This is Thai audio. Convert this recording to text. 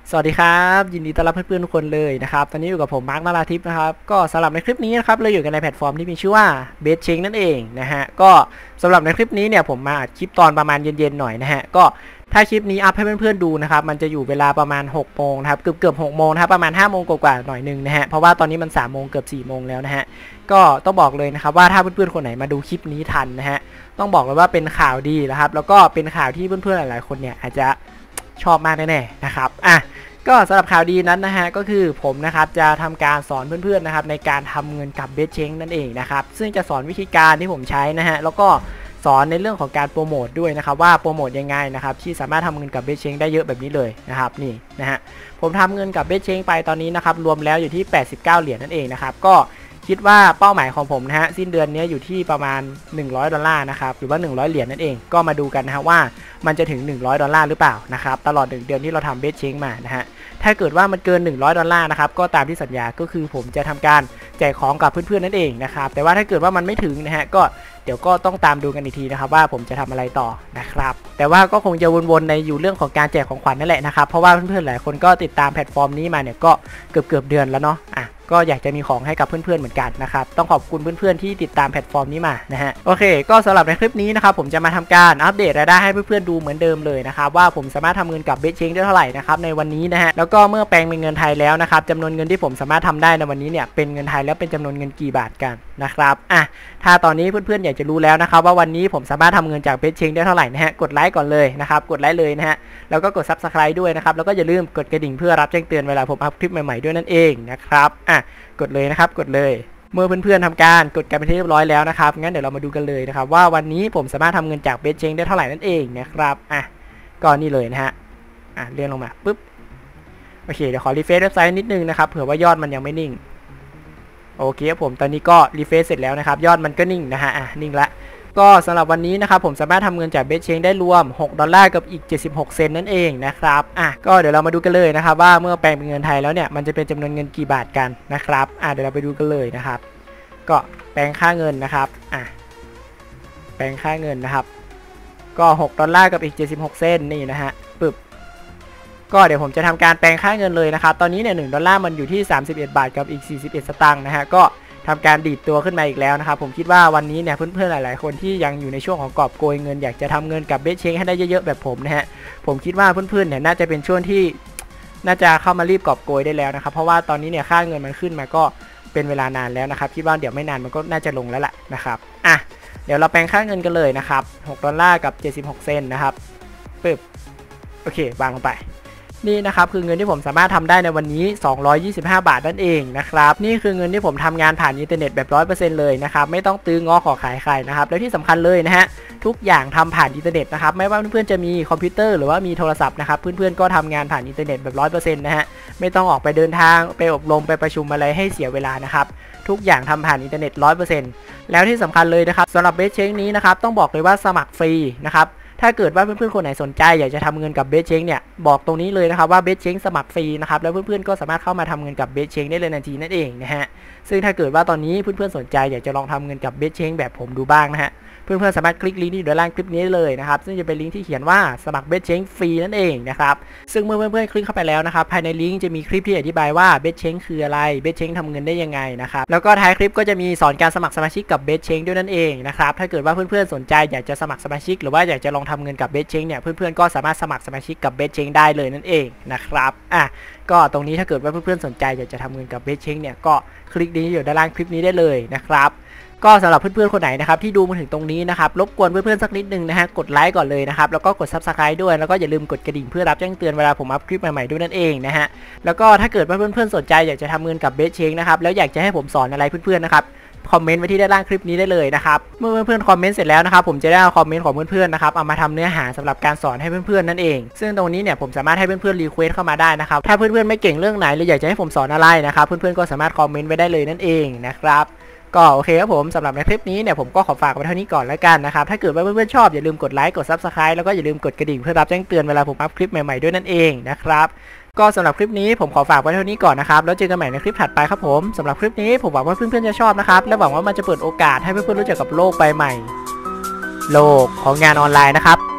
สวัสดีครับยินดีต้อนรับเพื่อนๆทุกคนเลยนะครับตอนนี้อยู่กับผมมาร์คนาราทิพย์นะครับก็สำหรับในคลิปนี้นะครับเราอยู่กันในแพลตฟอร์มที่มีชื่อว่าเบสเชงนั่นเองนะฮะก็สำหรับในคลิปนี้เนี่ยผมมาอัดคลิปตอนประมาณเย็นๆหน่อยนะฮะก็ถ้าคลิปนี้อัพให้เพื่อนๆดูนะครับมันจะอยู่เวลาประมาณ6 โมงนะครับเกือบ6 โมงนะครับประมาณ5 โมงกว่าๆหน่อยนึงนะฮะเพราะว่าตอนนี้มัน3 โมงเกือบ4 โมงแล้วนะฮะก็ต้องบอกเลยนะครับว่าถ้าเพื่อนๆคนไหนมาดูคลิปนี้ทันนะฮะต้องบอกเลยว่าเป็นข่าวดีนะครับแล้วก็เป็นข่าวที่เพื่อนๆหลายๆคนเนี่ยอาจจะชอบมากแน่ๆนะครับก็สำหรับข่าวดีนั้นนะฮะก็คือผมนะครับจะทำการสอนเพื่อนๆนะครับในการทำเงินกับเบสเชงนั่นเองนะครับซึ่งจะสอนวิธีการที่ผมใช้นะฮะแล้วก็สอนในเรื่องของการโปรโมทด้วยนะครับว่าโปรโมทยังไงนะครับที่สามารถทำเงินกับเบสเชงได้เยอะแบบนี้เลยนะครับนี่นะฮะผมทำเงินกับเบสเชงไปตอนนี้นะครับรวมแล้วอยู่ที่89 เหรียญนั่นเองนะครับก็คิดว่าเป้าหมายของผมนะฮะสิ้นเดือนนี้อยู่ที่ประมาณ$100นะครับหรือว่า100 เหรียญนั่นเองก็มาดูกันนะฮะว่ามันจะถึง$100หรือเปล่านะครับตลอด1 เดือนที่เราทำเบสเชงมานะฮะถ้าเกิดว่ามันเกิน$100นะครับก็ตามที่สัญญาก็คือผมจะทำการแจกของกับเพื่อนๆนั่นเองนะครับแต่ว่าถ้าเกิดว่ามันไม่ถึงนะฮะก็เดี๋ยวก็ต้องตามดูกันอีกทีนะครับว่าผมจะทำอะไรต่อนะครับแต่ว่าก็คงจะวนๆในอยู่เรื่องของการแจกของขวัญนั่นแหละนะครับเพราะว่าเพื่อนๆหลายคนก็ติดตามแพลตฟอร์มนี้มาเนี่ยก็เกือบเดือนแล้วเนาะก็อยากจะมีของให้กับเพื่อนๆเหมือนกันนะครับต้องขอบคุณเพื่อนๆที่ติดตามแพลตฟอร์มนี้มานะฮะโอเคก็สำหรับในคลิปนี้นะครับผมจะมาทำการอัปเดตรายได้ให้เพื่อนๆดูเหมือนเดิมเลยนะครับว่าผมสามารถทำเงินกับเบสเชงได้เท่าไหร่นะครับในวันนี้นะฮะแล้วก็เมื่อแปลงเป็นเงินไทยแล้วนะครับจำนวนเงินที่ผมสามารถทำได้ในวันนี้เนี่ยเป็นเงินไทยแล้วเป็นจำนวนเงินกี่บาทกันนะครับถ้าตอนนี้เพื่อนๆอยากจะรู้แล้วนะครับว่าวันนี้ผมสามารถทำเงินจากเบสเชงได้เท่าไหร่นะฮะกดไลค์ก่อนเลยนะครับกดไลค์เลยนะฮะแล้วก็กด Subscribe ด้วยนะครับแล้วก็อย่าลืมกดกระดิ่งเพื่อรับแจ้งเตือนเวลาผมอัพคลิปใหม่ๆด้วยนั่นเองนะครับกดเลยนะครับกดเลยเมื่อเพื่อนๆทำการกดกันไปที่เรียบร้อยแล้วนะครับงั้นเดี๋ยวเรามาดูกันเลยนะครับว่าวันนี้ผมสามารถทำเงินจากเบสเชงได้เท่าไหร่นั่นเองนะครับก็นี่เลยนะฮะเลื่อนลงมาปุ๊บโอเคเดี๋ยวขอรีเฟรชเว็บไซต์นิดนึงนะครับเผื่อว่ายอดมันยังไม่นิ่งโอเคผมตอนนี้ก็รีเฟรชเสร็จแล้วนะครับยอดมันก็นิ่งนะฮะนิ่งละก็สำหรับวันนี้นะครับผมสามารถทำเงินจากเบสเชงได้รวม$6กับอีก76 เซนต์นั่นเองนะครับก็เดี๋ยวเรามาดูกันเลยนะครับว่าเมื่อแปลงเป็นเงินไทยแล้วเนี่ยมันจะเป็นจำนวนเงินกี่บาทกันนะครับเดี๋ยวเราไปดูกันเลยนะครับก็แปลงค่าเงินนะครับแปลงค่าเงินนะครับก็$6กับอีก76 เซนต์นี่นะฮะปึ๊บก็เดี๋ยวผมจะทำการแปลงค่าเงินเลยนะครับตอนนี้เนี่ย$1มันอยู่ที่31 บาทกับอีก41 สตางค์นะฮะก็ทำการดีดตัวขึ้นมาอีกแล้วนะครับผมคิดว่าวันนี้เนี่ยเพื่อนๆหลายๆคนที่ยังอยู่ในช่วงของกอบโกยเงินอยากจะทำเงินกับเบสเชงให้ได้เยอะๆแบบผมนะฮะผมคิดว่าเพื่อนๆเนี่ยน่าจะเป็นช่วงที่น่าจะเข้ามารีบกอบโกยได้แล้วนะครับเพราะว่าตอนนี้เนี่ยค่าเงินมันขึ้นมาก็เป็นเวลานานแล้วนะครับคิดว่าเดี๋ยวไม่นานมันก็น่าจะลงแล้วล่ะนะครับเดี๋ยวเราแปลงค่าเงินกันเลยนะครับ$6กับ76 เซนต์นะครับปึ๊บโอเควางลงไปนี่นะครับคือเงินที่ผมสามารถทำได้ในวันนี้225 บาทนั่นเองนะครับนี่คือเงินที่ผมทำงานผ่านอินเทอร์เน็ตแบบ 100% เลยนะครับไม่ต้องตื้อง้อขอขายใครนะครับและที่สำคัญเลยนะฮะทุกอย่างทำผ่านอินเทอร์เน็ตนะครับไม่ว่าเพื่อนๆจะมีคอมพิวเตอร์หรือว่ามีโทรศัพท์นะครับเพื่อนๆก็ทำงานผ่านอินเทอร์เน็ตแบบ 100% นะฮะไม่ต้องออกไปเดินทางไปอบรมไปประชุมอะไรให้เสียเวลานะครับทุกอย่างทำผ่านอินเทอร์เน็ต 100% แล้วที่สำคัญเลยนะครับสำหรับเบสเชงนี้นะครับต้องบอกเลยว่าสมัครฟรีนะครับถ้าเกิดว่าเพื่อนๆคนไหนสนใจอยากจะทำเงินกับเบสเชงเนี่ยบอกตรงนี้เลยนะครับว่าเบสเชงสมัครฟรีนะครับแล้วเพื่อนๆก็สามารถเข้ามาทำเงินกับเบสเชงได้เลยทันทีนั่นเองนะฮะซึ่งถ้าเกิดว่าตอนนี้เพื่อนๆสนใจอยากจะลองทำเงินกับเบสเชงแบบผมดูบ้างนะฮะเพื่อนๆสามารถคลิกลิงก์ที่อยู่ด้านล่างคลิปนี้เลยนะครับซึ่งจะเป็นลิงก์ที่เขียนว่าสมัครเบสเชงฟรีนั่นเองนะครับซึ่งเมื่อเพื่อนๆคลิกเข้าไปแล้วนะครับภายในลิงก์จะมีคลิปที่อธิบายว่าเบสเชงคืออะไรเบสเชงทำเงินได้ยังไงนะครับแล้วก็ท้ายคลิปก็จะมีสอนการสมัครสมาชิกกับเบสเชงด้วยนั่นเองนะครับถ้าเกิดว่าเพื่อนๆสนใจอยากจะสมัครสมาชิกหรือว่าอยากจะลองทำเงินกับเบสเชงเนี่ยเพื่อนๆก็สามารถสมัครสมาชิกกับเบสเชงได้เลยนั่นเองนะครับก็ตรงนี้ถ้าเกิดว่าเพื่อนๆสนใจอยากจะทำเงินกับเบสเชงเนี่ยก็คลิกลิงก์อยู่ด้านล่างคลิปนี้ได้เลยนะครับก็สำหรับเพื่อนๆคนไหนนะครับที่ดูมาถึงตรงนี้นะครับรบกวนเพื่อนๆสักนิดนึงนะฮะกดไลค์ก่อนเลยนะครับแล้วก็กด Subscribe ด้วยแล้วก็อย่าลืมกดกระดิ่งเพื่อรับแจ้งเตือนเวลาผมอัพคลิปใหม่ๆด้วยนั่นเองนะฮะแล้วก็ถ้าเกิดว่าเพื่อนๆสนใจอยากจะทำเงินกับเบสเชงนะครับแล้วอยากจะให้ผมสอนอะไรเพื่อนๆนะครับคอมเมนต์ไว้ที่ด้านล่างคลิปนี้ได้เลยนะครับเมื่อเพื่อนๆคอมเมนต์เสร็จแล้วนะครับผมจะได้เอาคอมเมนต์ของเพื่อนๆนะครับเอามาทำเนื้อหาสำหรับการสอนให้เพื่อนๆนั่นเองซึ่งตรงนี้เนี่ยผมสามารถให้เพื่อนๆรีเควสเข้ามาได้นะครับถ้าเพื่อนๆไม่เก่งเรื่องไหนหรืออยากจะให้ผมสอนอะไรนะครับเพื่อนๆก็สามารถคอมเมนต์ไว้ได้เลยนั่นเองนะครับก็โอเคครับผมสำหรับในคลิปนี้เนี่ยผมก็ขอฝากไว้เท่านี้ก่อนแล้วกันนะครับถ้าเกิดว่าเพื่อนๆชอบอย่าลืมกดไลค์กด Subscribe แล้วก็อย่าลืมกดกระดิ่งเพื่อรับแจ้งเตือนเวลาผมอัพคลิปใหม่ๆด้วยนั่นเองนะครับก็สำหรับคลิปนี้ผมขอฝากไว้เท่านี้ก่อนนะครับแล้วเจอกันใหม่ในคลิปถัดไปครับผมสำหรับคลิปนี้ผมหวังว่าเพื่อนๆจะชอบนะครับและหวังว่ามันจะเปิดโอกาสให้เพื่อนๆรู้จักกับโลกใบใหม่โลกของงานออนไลน์นะครับ